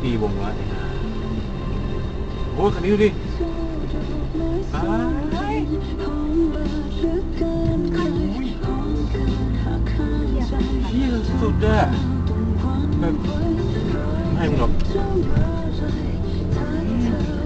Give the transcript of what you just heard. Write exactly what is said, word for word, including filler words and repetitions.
มีวงแล้วนะฮะโอ้คันนี้ดูดิอ้ายนี่สุดๆอะแบบไม่ให้มึงหรอก